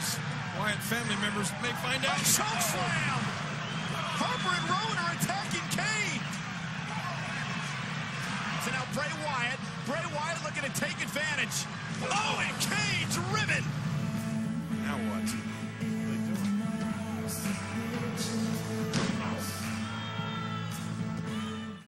those Wyatt family members may find out. Choke slam! Harper and Rowan are attacking Kane. So now Bray Wyatt looking to take advantage. Oh, and Kane driven. Now what?